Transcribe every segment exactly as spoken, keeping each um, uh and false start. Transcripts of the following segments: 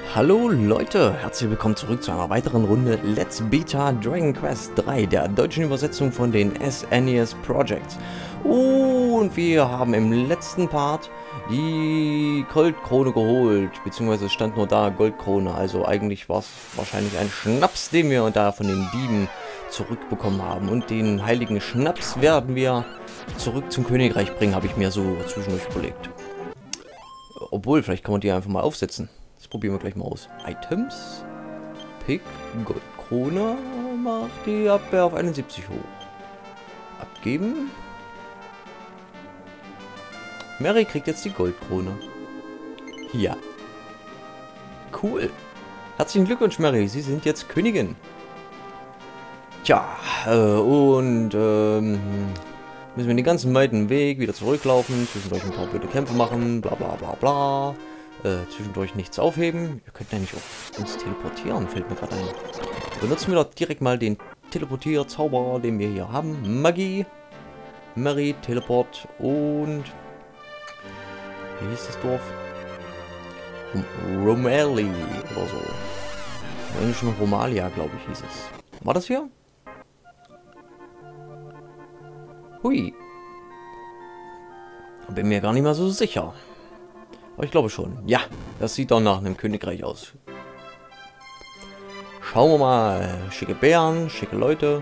Hallo Leute, herzlich willkommen zurück zu einer weiteren Runde Let's Beta Dragon Quest drei, der deutschen Übersetzung von den S N E S Projects. Und wir haben im letzten Part die Goldkrone geholt, beziehungsweise es stand nur da Goldkrone, also eigentlich war es wahrscheinlich ein Schnaps, den wir da von den Dieben zurückbekommen haben. Und den heiligen Schnaps werden wir zurück zum Königreich bringen, habe ich mir so zwischendurch überlegt. Obwohl, vielleicht kann man die einfach mal aufsetzen. Das probieren wir gleich mal aus. Items. Pick. Goldkrone. Macht die Abwehr auf einundsiebzig hoch. Abgeben. Mary kriegt jetzt die Goldkrone. Ja. Cool. Herzlichen Glückwunsch, Mary. Sie sind jetzt Königin. Tja, äh, und ähm, müssen wir den ganzen weiten Weg wieder zurücklaufen, zwischendurch ein paar blöde Kämpfe machen, bla bla bla bla. Äh, zwischendurch nichts aufheben. Wir könnten eigentlich auch uns teleportieren, fällt mir gerade ein. Benutzen wir doch direkt mal den Teleportier-Zauber, den wir hier haben. Magie, Mary, Teleport und... Wie hieß das Dorf? Romali oder so. Im Englischen Romalia, glaube ich, hieß es. War das hier? Hui. Bin mir gar nicht mehr so sicher. Aber ich glaube schon. Ja, das sieht doch nach einem Königreich aus. Schauen wir mal. Schicke Bären, schicke Leute.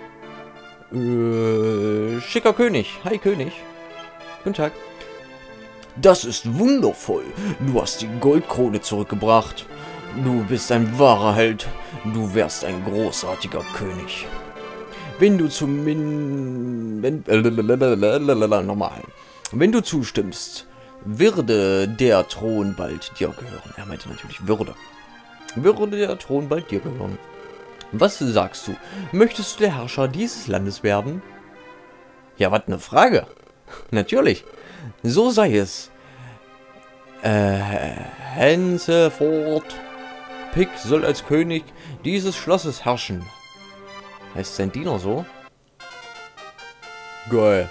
Äh, schicker König. Hi König. Guten Tag. Das ist wundervoll. Du hast die Goldkrone zurückgebracht. Du bist ein wahrer Held. Du wärst ein großartiger König. Wenn du zumindest... Wenn... Nochmal. Wenn du zustimmst... Würde der Thron bald dir gehören. Er meinte natürlich Würde. Würde der Thron bald dir gehören. Was sagst du? Möchtest du der Herrscher dieses Landes werden? Ja, was eine Frage. Natürlich. So sei es. Äh, henceforth. Pick soll als König dieses Schlosses herrschen. Heißt sein Diener so? Geil.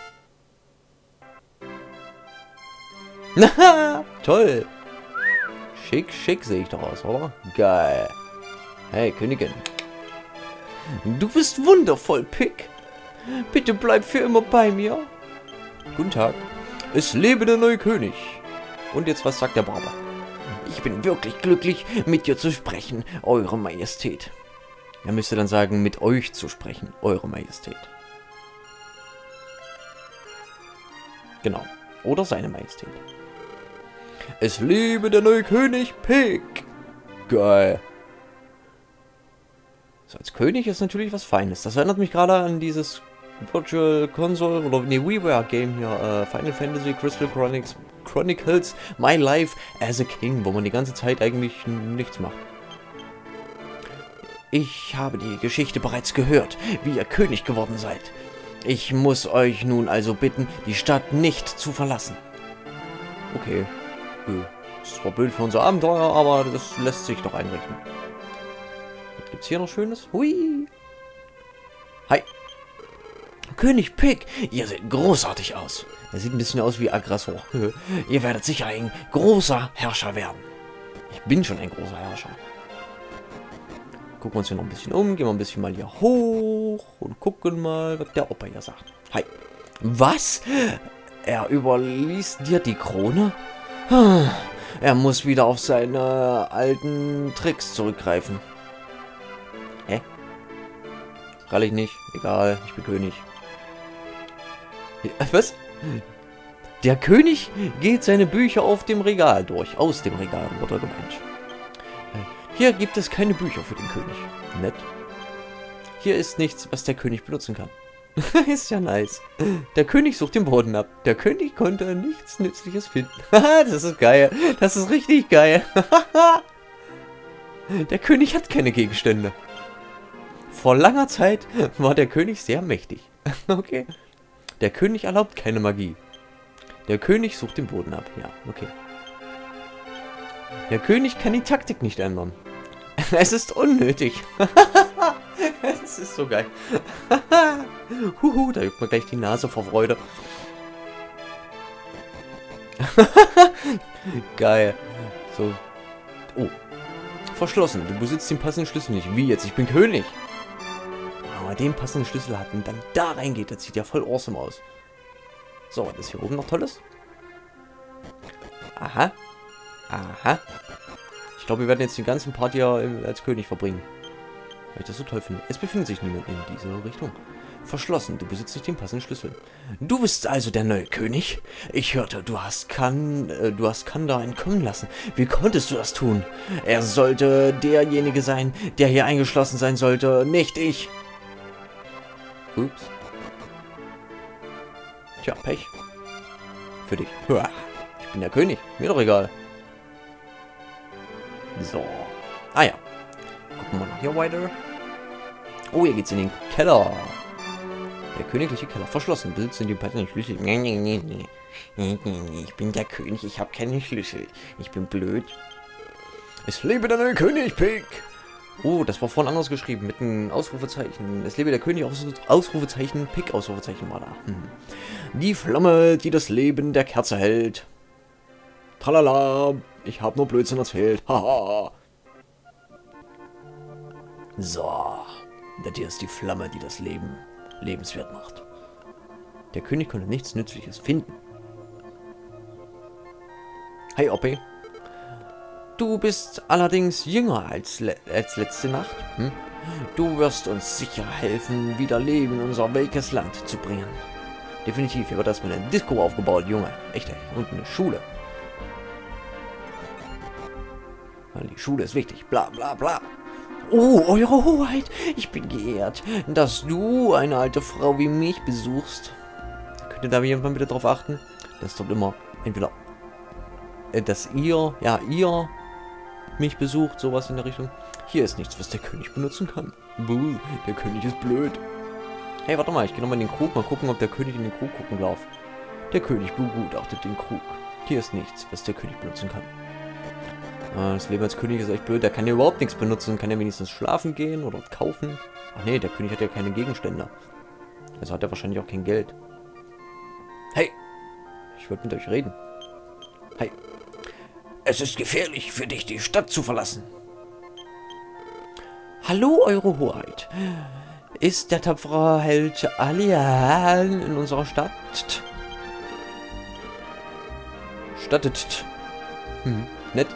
Toll. Schick, schick sehe ich doch aus, oder? Geil. Hey, Königin. Du bist wundervoll, Pick. Bitte bleib für immer bei mir. Guten Tag. Es lebe der neue König. Und jetzt, was sagt der Barber? Ich bin wirklich glücklich, mit dir zu sprechen, Eure Majestät. Er müsste dann sagen, mit euch zu sprechen, Eure Majestät. Genau. Oder seine Majestät. Es lebe der neue König Pick. Geil. So, als König ist natürlich was Feines. Das erinnert mich gerade an dieses Virtual Console oder ne, WiiWare Game hier, äh, Final Fantasy Crystal Chronicles, Chronicles My Life as a King, wo man die ganze Zeit eigentlich nichts macht. Ich habe die Geschichte bereits gehört, wie ihr König geworden seid. Ich muss euch nun also bitten, die Stadt nicht zu verlassen. Okay. Das war blöd für unser Abenteuer, aber das lässt sich doch einrichten. Was gibt's hier noch Schönes? Hui! Hi! König Pick, ihr seht großartig aus. Er sieht ein bisschen aus wie Aggressor. Ihr werdet sicher ein großer Herrscher werden. Ich bin schon ein großer Herrscher. Gucken wir uns hier noch ein bisschen um, gehen wir ein bisschen mal hier hoch und gucken mal, was der Opa hier sagt. Hi! Was? Er überließ dir die Krone? Er muss wieder auf seine alten Tricks zurückgreifen. Hä? Rall ich nicht. Egal, ich bin König. Was? Der König geht seine Bücher auf dem Regal durch. Aus dem Regal, wurde gemeint. Hier gibt es keine Bücher für den König. Nett. Hier ist nichts, was der König benutzen kann. Ist ja nice. Der König sucht den Boden ab. Der König konnte nichts Nützliches finden. Das ist geil. Das ist richtig geil. Der König hat keine Gegenstände. Vor langer Zeit war der König sehr mächtig. Okay. Der König erlaubt keine Magie. Der König sucht den Boden ab. Ja, okay. Der König kann die Taktik nicht ändern. Es ist unnötig. Es ist so geil. Huhu, da juckt mir gleich die Nase vor Freude. Geil. So. Oh. Verschlossen. Du besitzt den passenden Schlüssel nicht. Wie jetzt? Ich bin König. Aber den passenden Schlüssel hat und dann da reingeht, das sieht ja voll awesome aus. So, was ist hier oben noch Tolles? Aha. Aha. Ich glaube, wir werden jetzt den ganzen Part hier als König verbringen. Weil ich das so toll finde. Es befindet sich niemand in dieser Richtung. Verschlossen. Du besitzt nicht den passenden Schlüssel. Du bist also der neue König? Ich hörte, du hast Kan, äh, du hast Kanda entkommen lassen. Wie konntest du das tun? Er sollte derjenige sein, der hier eingeschlossen sein sollte, nicht ich. Ups. Tja, Pech. Für dich. Ich bin der König. Mir doch egal. So. Ah ja. Gucken wir noch hier weiter. Oh, hier geht's in den Keller. Der königliche Keller. Verschlossen. Besitzen die passenden Schlüssel. Nee, nee, nee, nee. Nee, nee, nee. Ich bin der König. Ich habe keine Schlüssel. Ich bin blöd. Es lebe der neue König, Pig. Oh, das war vorhin anders geschrieben. Mit einem Ausrufezeichen. Es lebe der König. Aus Ausrufezeichen. Pig. Ausrufezeichen war da. Hm. Die Flamme, die das Leben der Kerze hält. Tralala. Ich habe nur Blödsinn erzählt. Haha. So. Das hier ist die Flamme, die das Leben lebenswert macht. Der König konnte nichts Nützliches finden. Hi, Oppi. Du bist allerdings jünger als, le als letzte Nacht. Hm? Du wirst uns sicher helfen, wieder Leben in unser welkes Land zu bringen. Definitiv, hier wird erstmal eine Disco aufgebaut, Junge. Echt, ey. Und eine Schule. Weil die Schule ist wichtig. Bla, bla, bla. Oh, Eure Hoheit, ich bin geehrt, dass du eine alte Frau wie mich besuchst. Könnt ihr da jemand bitte drauf achten? Das ist doch immer entweder, äh, dass ihr, ja, ihr mich besucht, sowas in der Richtung. Hier ist nichts, was der König benutzen kann. Buh, der König ist blöd. Hey, warte mal, ich gehe nochmal in den Krug, mal gucken, ob der König in den Krug gucken darf. Der König begutachtet den Krug. Hier ist nichts, was der König benutzen kann. Das Leben als König ist echt blöd. Der kann ja überhaupt nichts benutzen. Kann ja wenigstens schlafen gehen oder kaufen. Ach nee, der König hat ja keine Gegenstände. Also hat er wahrscheinlich auch kein Geld. Hey! Ich wollte mit euch reden. Hey! Es ist gefährlich für dich, die Stadt zu verlassen. Hallo, Eure Hoheit. Ist der tapfere Held Alian in unserer Stadt? Stattet. Hm, nett.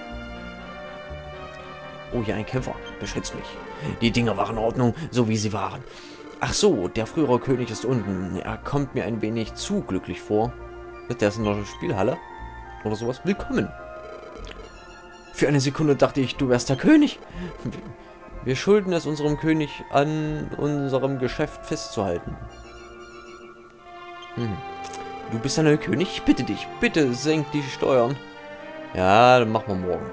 Oh, hier ein Kämpfer. Beschützt mich. Die Dinger waren in Ordnung, so wie sie waren. Ach so, der frühere König ist unten. Er kommt mir ein wenig zu glücklich vor. Der ist in der Spielhalle. Oder sowas. Willkommen. Für eine Sekunde dachte ich, du wärst der König. Wir schulden es unserem König an, unserem Geschäft festzuhalten. Hm. Du bist der neue König? Ich bitte dich. Bitte senk die Steuern. Ja, dann machen wir morgen.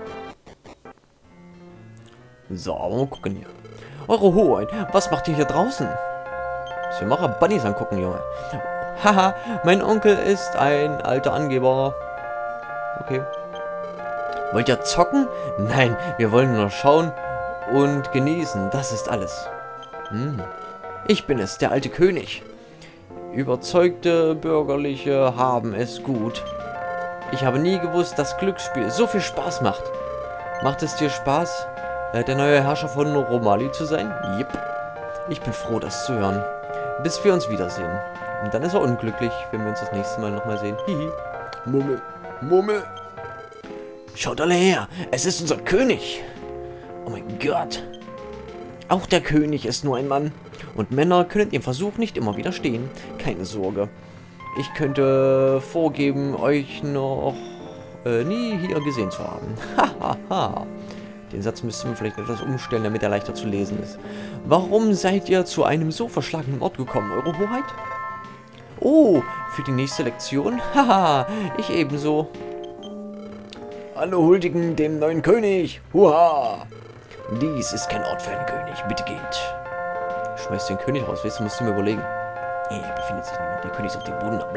So, mal gucken hier. Eure Hoheit, was macht ihr hier draußen? Wir machen Bunnies angucken, Junge. Haha, mein Onkel ist ein alter Angeber. Okay. Wollt ihr zocken? Nein, wir wollen nur schauen und genießen. Das ist alles. Hm. Ich bin es, der alte König. Überzeugte Bürgerliche haben es gut. Ich habe nie gewusst, dass Glücksspiel so viel Spaß macht. Macht es dir Spaß, der neue Herrscher von Romali zu sein? Jep. Ich bin froh, das zu hören. Bis wir uns wiedersehen. Und dann ist er unglücklich, wenn wir uns das nächste Mal nochmal sehen. Hihi. Mummel. Mummel. Schaut alle her. Es ist unser König. Oh mein Gott. Auch der König ist nur ein Mann. Und Männer können dem Versuch nicht immer widerstehen. Keine Sorge. Ich könnte vorgeben, euch noch äh, nie hier gesehen zu haben. Hahaha. Den Satz müssten wir vielleicht etwas umstellen, damit er leichter zu lesen ist. Warum seid ihr zu einem so verschlagenen Ort gekommen, Eure Hoheit? Oh, für die nächste Lektion? Haha, ich ebenso. Alle huldigen dem neuen König. Huha! Dies ist kein Ort für einen König. Bitte geht. Schmeißt den König raus. Weißt du, musst du mir überlegen. Nee, hier befindet sich niemand. Der König ist auf dem Boden.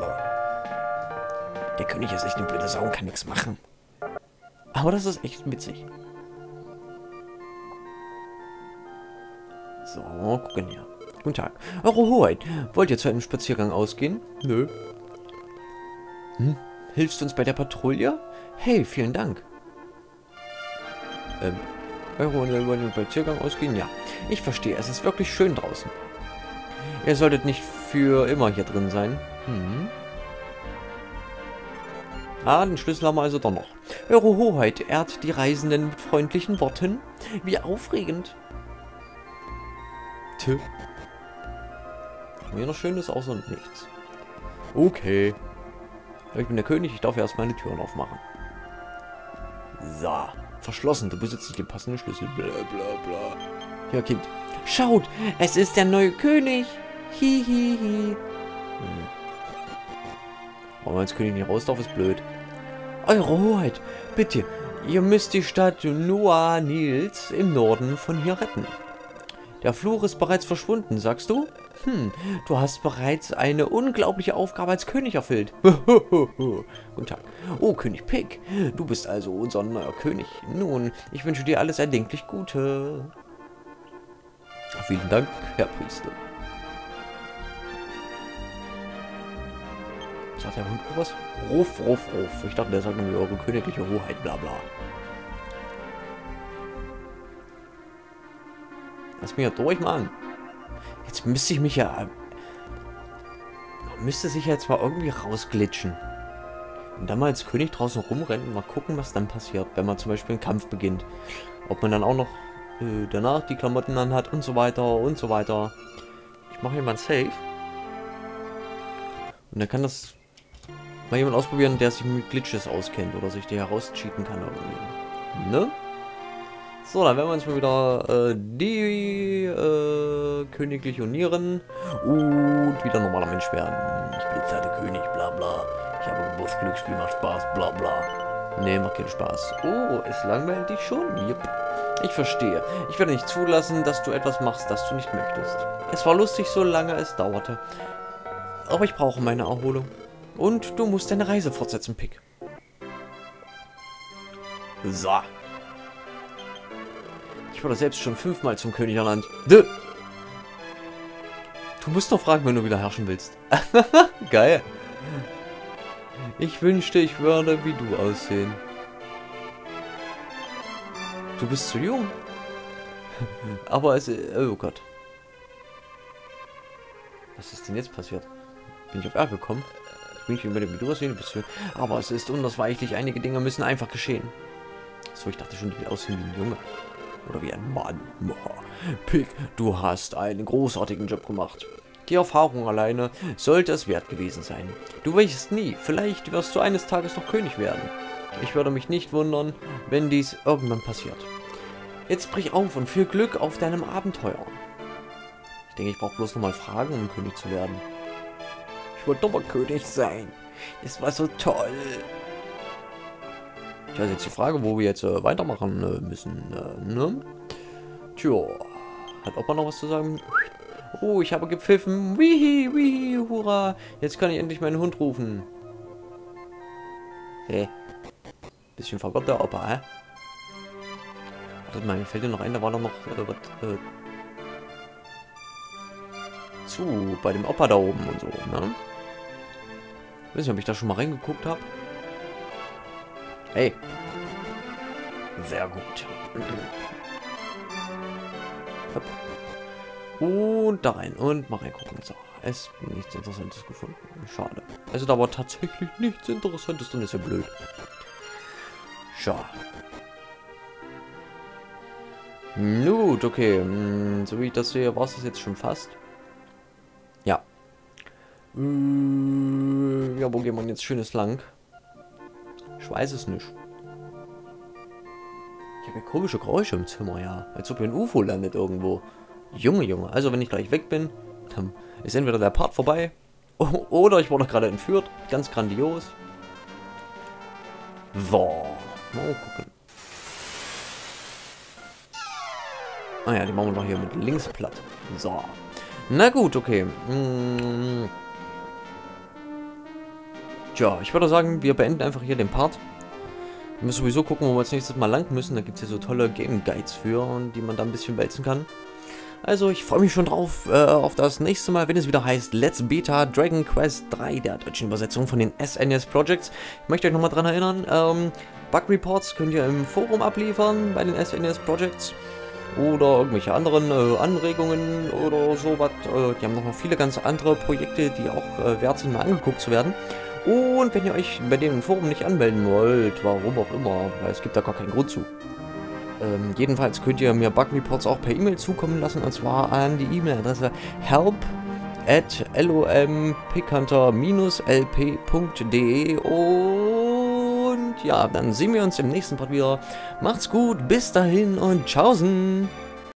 Der König ist echt eine blöde Sau und kann nichts machen. Aber das ist echt witzig. So, gucken hier. Guten Tag. Eure Hoheit, wollt ihr zu einem Spaziergang ausgehen? Nö. Hm? Hilfst du uns bei der Patrouille? Hey, vielen Dank. Ähm, Euro und über den Spaziergang ausgehen? Ja. Ich verstehe, es ist wirklich schön draußen. Ihr solltet nicht für immer hier drin sein. Hm. Ah, den Schlüssel haben wir also doch noch. Eure Hoheit ehrt die Reisenden mit freundlichen Worten. Wie aufregend. Tö. Haben wir hier noch Schönes außer nichts. Okay. Ich bin der König, ich darf erst meine Türen aufmachen. So. Verschlossen, du besitzt nicht den passenden Schlüssel. Bla bla bla. Ja, Kind. Schaut, es ist der neue König. Hihihi. Hi, hi. Hm. Warum als König nicht raus darf, ist blöd. Eure Hoheit, bitte, ihr müsst die Stadt Noah Nils im Norden von hier retten. Der Fluch ist bereits verschwunden, sagst du? Hm, du hast bereits eine unglaubliche Aufgabe als König erfüllt. Guten Tag. Oh, König Pig, du bist also unser neuer König. Nun, ich wünsche dir alles erdenklich Gute. Vielen Dank, Herr Priester. Sagt der Hund was? Ruf, ruf, ruf. Ich dachte, der sagt nur eure königliche Hoheit, bla bla. Lass mich ja durch, Mann. Jetzt müsste ich mich ja... Müsste sich ja jetzt mal irgendwie rausglitschen. Und dann mal als König draußen rumrennen und mal gucken, was dann passiert, wenn man zum Beispiel einen Kampf beginnt. Ob man dann auch noch äh, danach die Klamotten anhat und so weiter und so weiter. Ich mache hier mal ein Save. Und dann kann das mal jemand ausprobieren, der sich mit Glitches auskennt oder sich die herauscheaten kann irgendwie. Ne? So, dann werden wir uns mal wieder äh, die äh, königlich unieren und wieder normaler Mensch werden. Ich bin jetzt halt der König, bla bla. Ich habe Geburts Glücksspiel, macht Spaß, bla bla. Ne, macht keinen Spaß. Oh, es langweilt dich schon? Jupp. Ich verstehe. Ich werde nicht zulassen, dass du etwas machst, das du nicht möchtest. Es war lustig, solange es dauerte. Aber ich brauche meine Erholung. Und du musst deine Reise fortsetzen, Pig. So. Ich wurde selbst schon fünfmal zum König ernannt. Du musst noch fragen, wenn du wieder herrschen willst. Geil. Ich wünschte, ich würde wie du aussehen. Du bist zu jung. Aber es... Oh Gott. Was ist denn jetzt passiert? Bin ich auf R gekommen? Ich bin nicht über den Video sehen, bist du. Aber es ist unausweichlich. Einige Dinge müssen einfach geschehen. So, ich dachte schon, die will aussehen wie ein Junge. Oder wie ein Mann. Pig, du hast einen großartigen Job gemacht. Die Erfahrung alleine sollte es wert gewesen sein. Du weißt nie, vielleicht wirst du eines Tages noch König werden. Ich würde mich nicht wundern, wenn dies irgendwann passiert. Jetzt brich auf und viel Glück auf deinem Abenteuer. Ich denke, ich brauche bloß nochmal Fragen, um König zu werden. Ich wollte doch mal König sein. Es war so toll. Ich habe jetzt die Frage, wo wir jetzt äh, weitermachen äh, müssen. Äh, ne? Tja. Hat Opa noch was zu sagen? Oh, ich habe gepfiffen. Wihi, wihi, hurra. Jetzt kann ich endlich meinen Hund rufen. Hä? Bisschen verwirrt der Opa, hä? Warte mal, mir fällt dir noch ein, da war doch noch äh, was, äh, zu, bei dem Opa da oben und so, ne? Ich weiß nicht, ob ich da schon mal reingeguckt habe. Hey. Sehr gut. Hopp. Und da rein und mal reingucken. So, es nichts Interessantes gefunden. Schade. Also da war tatsächlich nichts Interessantes drin, ist ja blöd. Schade. Gut, okay. So wie ich das sehe, war es das jetzt schon fast. Ja. Ja, wo gehen wir jetzt schönes lang? Ich weiß es nicht. Ich habe ja komische Geräusche im Zimmer, ja. Als ob hier ein U F O landet irgendwo. Junge, Junge. Also, wenn ich gleich weg bin, dann ist entweder der Part vorbei oder ich wurde gerade entführt. Ganz grandios. So. Mal gucken. Ah ja, die machen wir noch hier mit links platt. So. Na gut, okay. Hm. Tja, ich würde sagen, wir beenden einfach hier den Part. Wir müssen sowieso gucken, wo wir als nächstes mal lang müssen. Da gibt es hier so tolle Game Guides für, und die man da ein bisschen wälzen kann. Also ich freue mich schon drauf, äh, auf das nächste Mal, wenn es wieder heißt Let's Beta Dragon Quest drei, der deutschen Übersetzung von den S N E S Projects. Ich möchte euch nochmal dran erinnern, ähm, Bug Reports könnt ihr im Forum abliefern bei den S N E S Projects. Oder irgendwelche anderen äh, Anregungen oder sowas. Äh, die haben noch viele ganz andere Projekte, die auch äh, wert sind, mal angeguckt zu werden. Und wenn ihr euch bei dem Forum nicht anmelden wollt, warum auch immer, weil es gibt da gar keinen Grund zu. Ähm, jedenfalls könnt ihr mir Bug Reports auch per E-Mail zukommen lassen, und zwar an die E-Mail-Adresse help at lompickhunter l p punkt de. Und ja, dann sehen wir uns im nächsten Part wieder. Macht's gut, bis dahin und tschaußen!